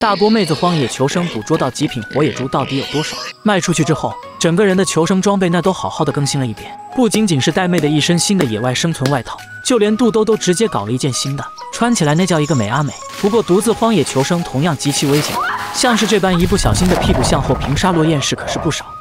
大波妹子荒野求生捕捉到极品火野猪到底有多少？卖出去之后，整个人的求生装备那都好好的更新了一遍，不仅仅是呆妹的一身新的野外生存外套，就连肚兜都直接搞了一件新的，穿起来那叫一个美啊美。不过独自荒野求生同样极其危险，像是这般一不小心的屁股向后平沙落雁事可是不少。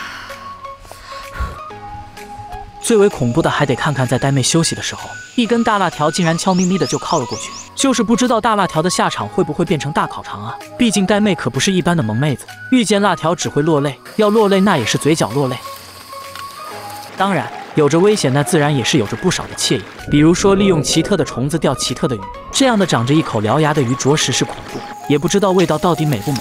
最为恐怖的还得看看在呆妹休息的时候，一根大辣条竟然悄咪咪的就靠了过去，就是不知道大辣条的下场会不会变成大烤肠啊！毕竟呆妹可不是一般的萌妹子，遇见辣条只会落泪，要落泪那也是嘴角落泪。当然，有着危险，那自然也是有着不少的惬意，比如说利用奇特的虫子钓奇特的鱼，这样的长着一口獠牙的鱼着实是恐怖，也不知道味道到底美不美。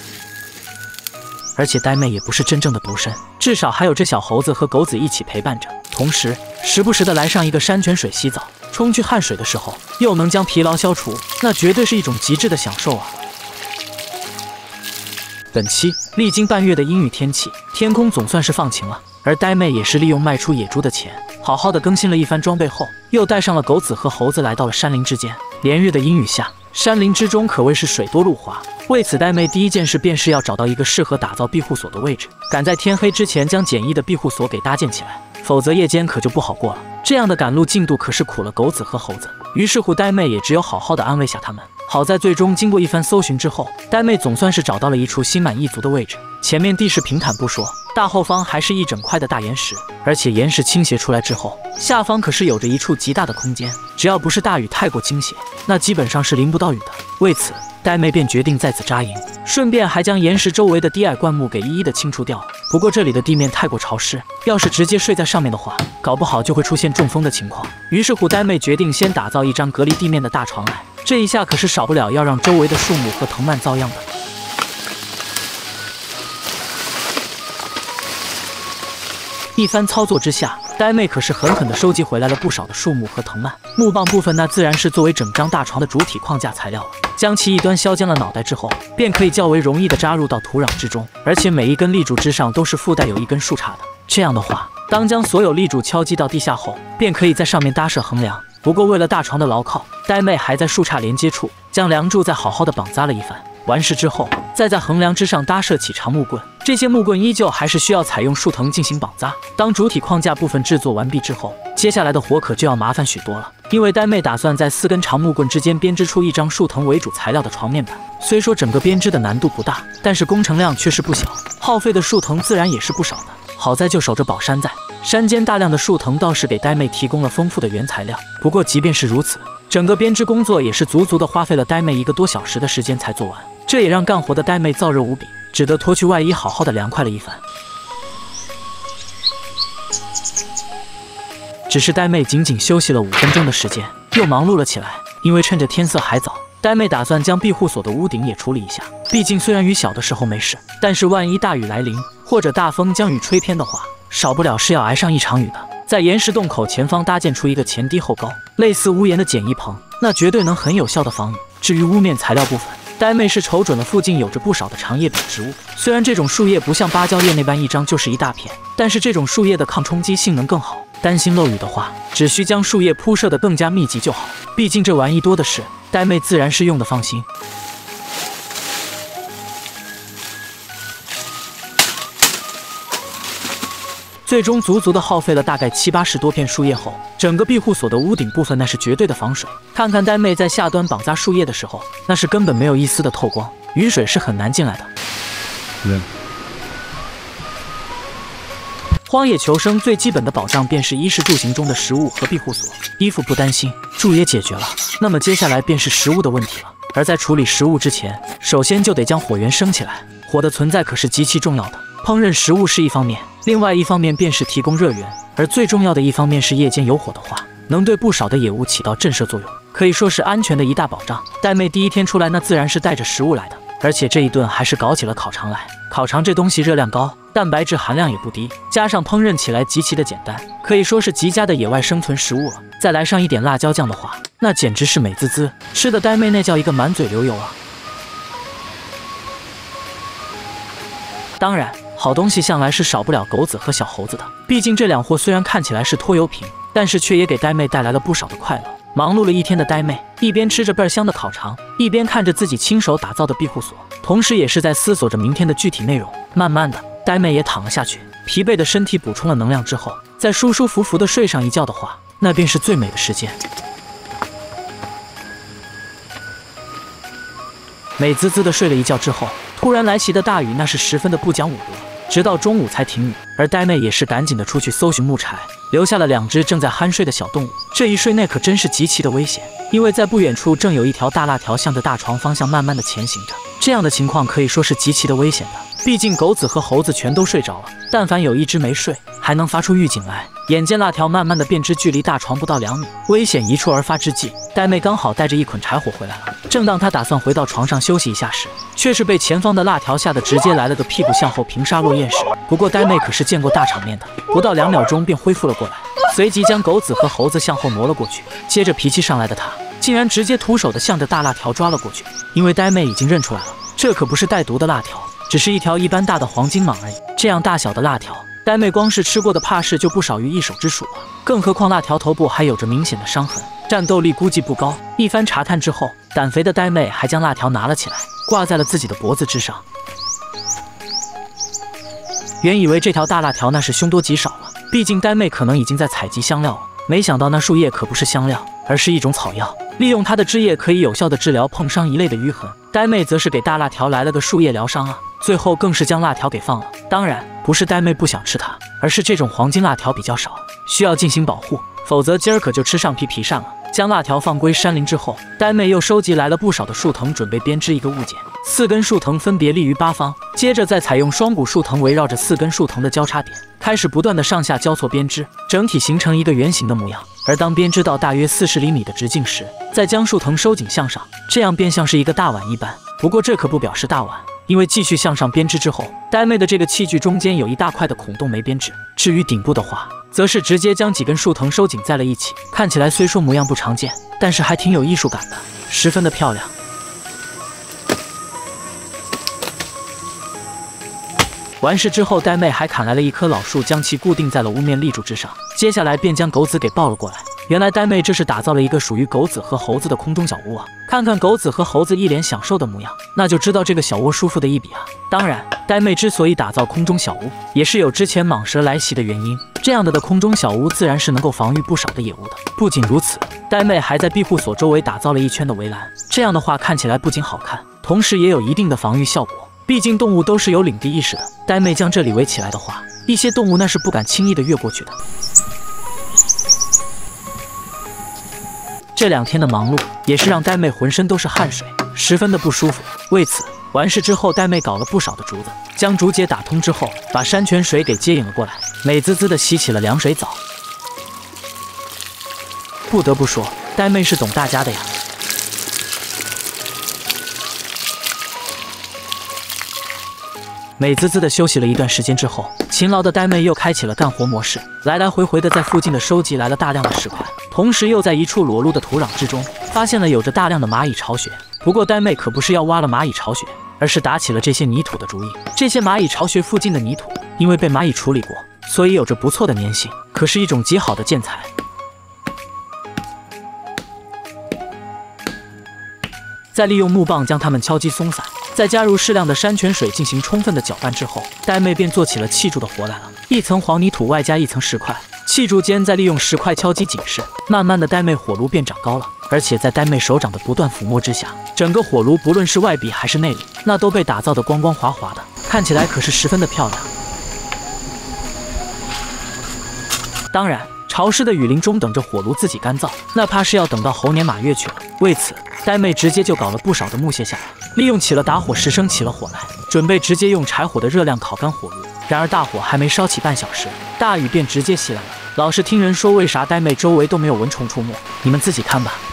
而且呆妹也不是真正的独身，至少还有这小猴子和狗子一起陪伴着，同时时不时的来上一个山泉水洗澡，冲去汗水的时候又能将疲劳消除，那绝对是一种极致的享受啊！本期历经半月的阴雨天气，天空总算是放晴了，而呆妹也是利用卖出野猪的钱，好好的更新了一番装备后，又带上了狗子和猴子来到了山林之间。连日的阴雨下，山林之中可谓是水多路滑，为此呆妹第一件事便是要找到一个适合打造庇护所的位置，赶在天黑之前将简易的庇护所给搭建起来，否则夜间可就不好过了。这样的赶路进度可是苦了狗子和猴子，于是乎呆妹也只有好好的安慰下他们。好在最终经过一番搜寻之后，呆妹总算是找到了一处心满意足的位置。前面地势平坦不说，大后方还是一整块的大岩石，而且岩石倾斜出来之后，下方可是有着一处极大的空间，只要不是大雨太过倾斜，那基本上是淋不到雨的。为此，呆妹便决定在此扎营，顺便还将岩石周围的低矮灌木给一一的清除掉。不过这里的地面太过潮湿，要是直接睡在上面的话，搞不好就会出现中风的情况。于是乎，呆妹决定先打造一张隔离地面的大床来，这一下可是少不了要让周围的树木和藤蔓遭殃的。一番操作之下，呆妹可是狠狠地收集回来了不少的树木和藤蔓。木棒部分那自然是作为整张大床的主体框架材料了。将其一端削尖了脑袋之后，便可以较为容易地扎入到土壤之中，而且每一根立柱之上都是附带有一根树杈的。这样的话，当将所有立柱敲击到地下后，便可以在上面搭设横梁。不过为了大床的牢靠，呆妹还在树杈连接处将梁柱再好好的绑扎了一番。完事之后，再在横梁之上搭设起长木棍，这些木棍依旧还是需要采用树藤进行绑扎。当主体框架部分制作完毕之后，接下来的活可就要麻烦许多了，因为呆妹打算在4根长木棍之间编织出一张树藤为主材料的床面板。虽说整个编织的难度不大，但是工程量却是不小，耗费的树藤自然也是不少的。好在就守着宝山在，山间大量的树藤倒是给呆妹提供了丰富的原材料。不过即便是如此，整个编织工作也是足足的花费了呆妹1个多小时的时间才做完，这也让干活的呆妹燥热无比，只得脱去外衣好好的凉快了一番。只是呆妹仅仅休息了5分钟的时间，又忙碌了起来，因为趁着天色还早，呆妹打算将庇护所的屋顶也处理一下。毕竟虽然雨小的时候没事，但是万一大雨来临，或者大风将雨吹偏的话，少不了是要挨上一场雨的。在岩石洞口前方搭建出一个前低后高、类似屋檐的简易棚，那绝对能很有效的防雨。至于屋面材料部分，呆妹是瞅准了附近有着不少的长叶柄植物，虽然这种树叶不像芭蕉叶那般一张就是一大片，但是这种树叶的抗冲击性能更好。担心漏雨的话，只需将树叶铺设得更加密集就好。毕竟这玩意多的是，呆妹自然是用得放心。最终足足的耗费了大概70-80多片树叶后，整个庇护所的屋顶部分那是绝对的防水。看看呆妹在下端绑扎树叶的时候，那是根本没有一丝的透光，雨水是很难进来的。荒野求生最基本的保障便是衣食住行中的食物和庇护所。衣服不担心，住也解决了，那么接下来便是食物的问题了。而在处理食物之前，首先就得将火源升起来。火的存在可是极其重要的，烹饪食物是一方面，另外一方面便是提供热源，而最重要的一方面是夜间有火的话，能对不少的野物起到震慑作用，可以说是安全的一大保障。呆妹第一天出来，那自然是带着食物来的，而且这一顿还是搞起了烤肠来。烤肠这东西热量高，蛋白质含量也不低，加上烹饪起来极其的简单，可以说是极佳的野外生存食物了。再来上一点辣椒酱的话，那简直是美滋滋，吃的呆妹那叫一个满嘴流油啊！当然，好东西向来是少不了狗子和小猴子的，毕竟这两货虽然看起来是拖油瓶，但是却也给呆妹带来了不少的快乐。忙碌了一天的呆妹， 一边吃着倍儿香的烤肠，一边看着自己亲手打造的庇护所，同时也是在思索着明天的具体内容。慢慢的，呆妹也躺了下去，疲惫的身体补充了能量之后，再舒舒服服的睡上一觉的话，那便是最美的时间。美滋滋的睡了一觉之后，突然来袭的大雨那是十分的不讲武德，直到中午才停雨。而呆妹也是赶紧的出去搜寻木柴，留下了2只正在酣睡的小动物。这一睡那可真是极其的危险，因为在不远处正有一条大辣条向着大床方向慢慢的前行着。这样的情况可以说是极其的危险的，毕竟狗子和猴子全都睡着了，但凡有一只没睡，还能发出预警来。眼见辣条慢慢的变直，距离大床不到2米，危险一触而发之际，呆妹刚好带着一捆柴火回来了。正当她打算回到床上休息一下时，却是被前方的辣条吓得直接来了个屁股向后平沙落雁式。不过呆妹可是见过大场面的，不到2秒钟便恢复了过来，随即将狗子和猴子向后挪了过去。接着脾气上来的她，竟然直接徒手的向着大辣条抓了过去。因为呆妹已经认出来了，这可不是带毒的辣条，只是一条一般大的黄金蟒而已。这样大小的辣条，呆妹光是吃过的怕是就不少于一手之数了，更何况辣条头部还有着明显的伤痕，战斗力估计不高。一番查探之后，胆肥的呆妹还将辣条拿了起来，挂在了自己的脖子之上。原以为这条大辣条那是凶多吉少了，毕竟呆妹可能已经在采集香料了，没想到那树叶可不是香料，而是一种草药，利用它的枝叶可以有效的治疗碰伤一类的淤痕。呆妹则是给大辣条来了个树叶疗伤啊，最后更是将辣条给放了。当然不是呆妹不想吃它，而是这种黄金辣条比较少，需要进行保护，否则今儿可就吃上皮扇了。将辣条放归山林之后，呆妹又收集来了不少的树藤，准备编织一个物件。4根树藤分别立于8方，接着再采用双股树藤围绕着4根树藤的交叉点，开始不断的上下交错编织，整体形成一个圆形的模样。而当编织到大约40厘米的直径时，再将树藤收紧向上，这样便像是一个大碗一般。不过这可不表示大碗，因为继续向上编织之后，呆妹的这个器具中间有一大块的孔洞没编织。至于顶部的话，则是直接将几根树藤收紧在了一起，看起来虽说模样不常见，但是还挺有艺术感的，十分的漂亮。完事之后，呆妹还砍来了一棵老树，将其固定在了屋面立柱之上，接下来便将狗子给抱了过来。原来呆妹这是打造了一个属于狗子和猴子的空中小屋啊！看看狗子和猴子一脸享受的模样，那就知道这个小窝舒服的一笔啊！当然，呆妹之所以打造空中小屋，也是有之前蟒蛇来袭的原因。这样的空中小屋自然是能够防御不少的野物的。不仅如此，呆妹还在庇护所周围打造了一圈的围栏，这样的话看起来不仅好看，同时也有一定的防御效果。毕竟动物都是有领地意识的，呆妹将这里围起来的话，一些动物那是不敢轻易的越过去的。这2天的忙碌也是让呆妹浑身都是汗水，十分的不舒服。为此，完事之后，呆妹搞了不少的竹子，将竹节打通之后，把山泉水给接引了过来，美滋滋的洗起了凉水澡。不得不说，呆妹是懂大家的呀。美滋滋的休息了一段时间之后，勤劳的呆妹又开启了干活模式，来来回回的在附近的收集来了大量的石块，同时又在一处裸露的土壤之中发现了有着大量的蚂蚁巢穴。不过呆妹可不是要挖了蚂蚁巢穴，而是打起了这些泥土的主意。这些蚂蚁巢穴附近的泥土因为被蚂蚁处理过，所以有着不错的粘性，可是一种极好的建材。再利用木棒将它们敲击松散，再加入适量的山泉水进行充分的搅拌之后，呆妹便做起了砌筑的活来了。一层黄泥土外加一层石块，砌筑间再利用石块敲击紧实，慢慢的呆妹火炉便长高了。而且在呆妹手掌的不断抚摸之下，整个火炉不论是外壁还是内里，那都被打造的光光滑滑的，看起来可是十分的漂亮。当然，潮湿的雨林中等着火炉自己干燥，那怕是要等到猴年马月去了。为此，呆妹直接就搞了不少的木屑下来，利用起了打火石升起了火来，准备直接用柴火的热量烤干火炉。然而大火还没烧起半小时，大雨便直接袭来了。老是听人说为啥呆妹周围都没有蚊虫出没，你们自己看吧。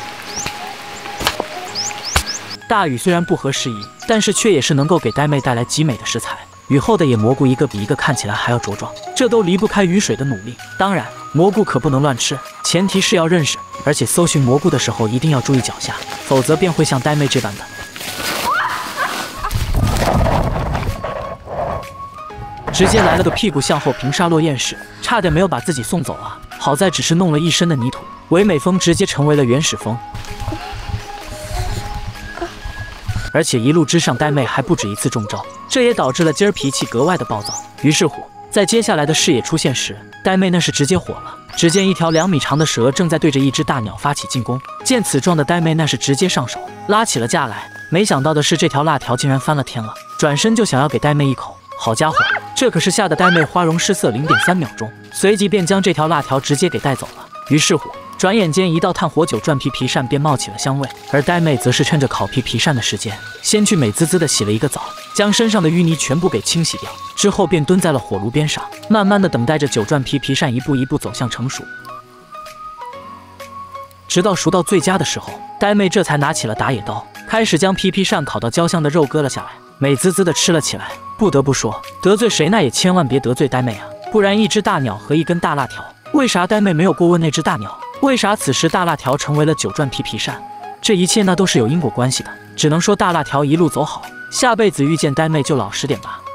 大雨虽然不合时宜，但是却也是能够给呆妹带来极美的食材。雨后的野蘑菇一个比一个看起来还要茁壮，这都离不开雨水的努力。当然，蘑菇可不能乱吃，前提是要认识，而且搜寻蘑菇的时候一定要注意脚下，否则便会像呆妹这般的。直接来了个屁股向后平沙落雁式，差点没有把自己送走啊！好在只是弄了一身的泥土，唯美风直接成为了原始风。 而且一路之上呆妹还不止一次中招，这也导致了今儿脾气格外的暴躁。于是乎，在接下来的视野出现时，呆妹那是直接火了。只见一条2米长的蛇正在对着一只大鸟发起进攻，见此状的呆妹那是直接上手拉起了架来。没想到的是，这条辣条竟然翻了天了，转身就想要给呆妹一口。好家伙，这可是吓得呆妹花容失色0.3秒钟，随即便将这条辣条直接给带走了。于是乎，转眼间一道炭火9转皮皮扇便冒起了香味，而呆妹则是趁着烤皮皮扇的时间，先去美滋滋的洗了一个澡，将身上的淤泥全部给清洗掉，之后便蹲在了火炉边上，慢慢的等待着9转皮皮扇一步一步走向成熟。直到熟到最佳的时候，呆妹这才拿起了打野刀，开始将皮皮扇烤到焦香的肉割了下来，美滋滋的吃了起来。不得不说，得罪谁那也千万别得罪呆妹啊，不然一只大鸟和一根大辣条，为啥呆妹没有过问那只大鸟？为啥此时大辣条成为了9转皮皮扇？这一切那都是有因果关系的，只能说大辣条一路走好，下辈子遇见呆妹就老实点吧。